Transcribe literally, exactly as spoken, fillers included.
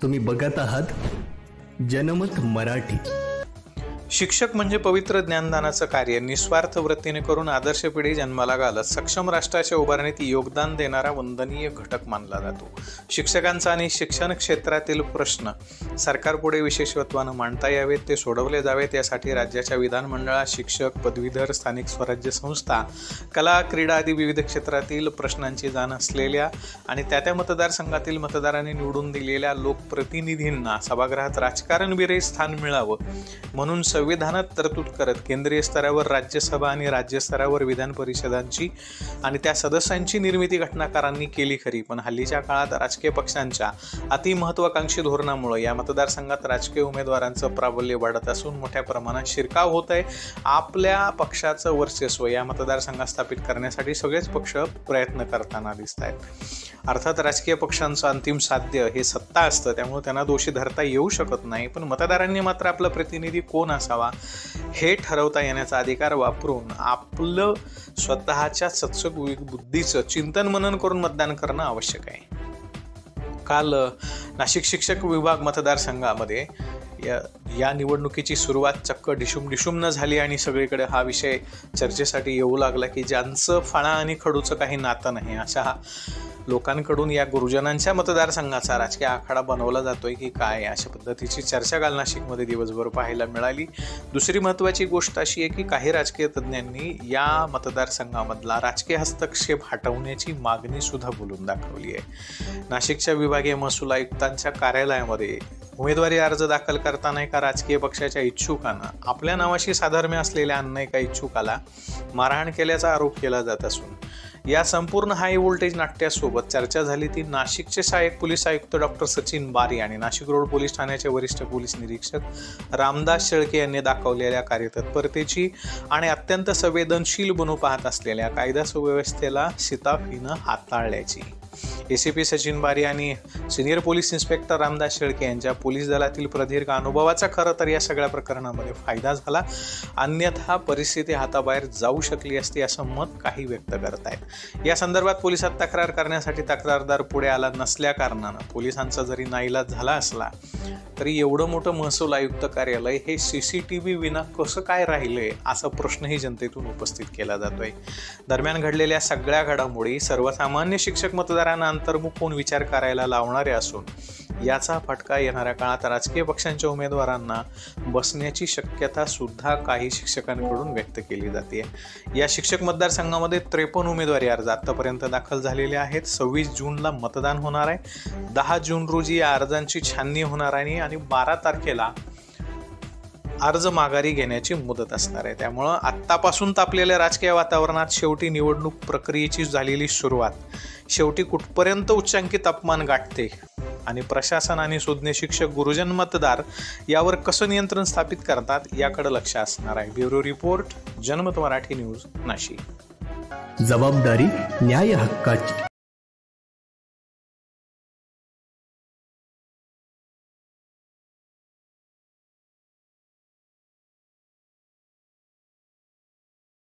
तुम्ही बघत आहात जनमत मराठी। शिक्षक म्हणजे पवित्र ज्ञानदानाचं कार्य निस्वार्थ वृत्तीने करून आदर्श पिढी जन्माला घालत सक्षम राष्ट्राच्या उभारणीत योगदान देणारा वंदनीय घटक मानला जातो। शिक्षकांचा आणि शिक्षण क्षेत्रातील प्रश्न सरकारपुढे विशेषत्वानं मांडता यावेत, ते सोडवले जावेत यासाठी राज्याच्या विधानमंडळात शिक्षक, पदवीधर, स्थानिक स्वराज्य संस्था, कला, क्रीडा आदी विविध क्षेत्रातील प्रश्नांची जाण असलेल्या आणि त्या त्या मतदारसंघातील मतदारांनी निवडून दिलेल्या लोकप्रतिनिधींना सभागृहात राजकारणविरहित स्थान मिळावं म्हणून संविधानात तरतूद करत केंद्रीय स्तरावर राज्यसभा आणि राज्य स्तरावर विधान परिषदांची आणि त्या सदस्यांची निर्मिती घटनाकारांनी केली खरी, पण हल्लीच्या काळात राजकीय पक्षांच्या अतिमहत्वाकांक्षी धोरणामुळे या मतदारसंघात राजकीय उमेदवारांचं प्राबल्य वाढत असून मोठ्या प्रमाणात शिरकाव होत आहे। आपल्या पक्षाचं वर्चस्व या मतदारसंघात स्थापित करण्यासाठी सगळेच पक्ष प्रयत्न करताना दिसत आहेत। अर्थात राजकीय पक्षांचं अंतिम साध्य हे सत्ता असतं, त्यामुळे त्यांना दोषी धरता येऊ शकत नाही, पण मतदारांनी मात्र आपला प्रतिनिधी कोण असावा हे ठरवता येण्याचा अधिकार वापरून आपलं स्वतःच्या सत्सग बुद्धीचं चिंतन मनन करून मतदान करणं आवश्यक आहे। काल नाशिक शिक्षक विभाग मतदारसंघामध्ये या या निवडणुकीची सुरुवात चक्क डिशुम डिशुम न झाली आणि सगळीकडे हा विषय चर्चेसाठी येऊ लागला की ज्यांचं फळा आणि खडूचं काही नातं नाही अशा लोकांकडून या गुरुजनांच्या मतदारसंघाचा राजकीय आखाडा बनवला जातोय की काय, अशा पद्धतीची चर्चा काल नाशिकमध्ये दिवसभर पाहायला मिळाली। दुसरी महत्त्वाची गोष्ट अशी आहे की काही राजकीय तज्ज्ञांनी या मतदारसंघामधला राजकीय हस्तक्षेप हटवण्याची मागणी सुद्धा बोलून दाखवली आहे। नाशिकच्या विभागीय महसूल आयुक्तांच्या कार्यालयामध्ये उमेदवारी अर्ज दाखल करताना एका राजकीय पक्षाच्या इच्छुकांना आपल्या नावाशी साधर्म्य असलेल्या अन्य एका इच्छुकाला मारहाण केल्याचा आरोप केला जात असून या संपूर्ण हाय व्होल्टेज नाट्यासोबत चर्चा झाली ती नाशिकचे सहाय्यक पोलीस आयुक्त डॉक्टर सचिन बारी आणि नाशिक रोड पोलीस ठाण्याचे वरिष्ठ पोलीस निरीक्षक रामदास शेळके यांनी दाखवलेल्या कार्यतत्परतेची आणि अत्यंत संवेदनशील बनू पाहत असलेल्या कायदा सुव्यवस्थेला शिताफीनं हाताळल्याची। एसीपी सचिन बारी आणि senior police inspector Ramdas Shelke यांच्या पोलीस दलातील प्रदीर्घ अनुभवाचा खरं तर या सगळ्या प्रकरणामध्ये फायदा झाला, अन्यथा परिस्थिती हाताबाहेर जाऊ शकली असती असं मत काही व्यक्त करत आहेत। या संदर्भात पोलिसात तक्रार करण्यासाठी तक्रारदार पुढे आला नसल्या कारणानं पोलिसांचा जरी नाईलाज झाला असला तरी एवढं मोठं महसूल आयुक्त कार्यालय हे सीसीटीव्ही विना कसं काय राहिलंय असा प्रश्नही जनतेतून उपस्थित केला जातोय। दरम्यान घडलेल्या सगळ्या घडामोडी सर्वसामान्य शिक्षक मतदारांना अंतर्मुख होऊन विचार करायला लावणारे असून याचा फटका येणाऱ्या काळात राजकीय पक्षांच्या उमेदवारांना बसण्याची शक्यता सुद्धा काही शिक्षकांकडून व्यक्त केली जाते। या शिक्षक मतदारसंघामध्ये त्रेपन्न उमेदवारी अर्ज आतापर्यंत दाखल झालेले आहेत। सव्वीस जूनला मतदान होणार आहे। दहा जून रोजी या अर्जांची छाननी होणार आहे आणि बारा तारखेला अर्ज माघारी घेण्याची मुदत असणार आहे। त्यामुळं आत्तापासून तापलेल्या राजकीय वातावरणात शेवटी निवडणूक प्रक्रियेची झालेली सुरुवात शेवटी कुठपर्यंत उच्चांकी तापमान गाठते आणि प्रशासन आणि सुज्ञ शिक्षक, गुरुजन, मतदार यावर कसं नियंत्रण स्थापित करतात याकडे लक्ष असणार आहे। ब्युरो रिपोर्ट, जनमत मराठी न्यूज, नाशिक। जबाबदारी न्याय हक्काची।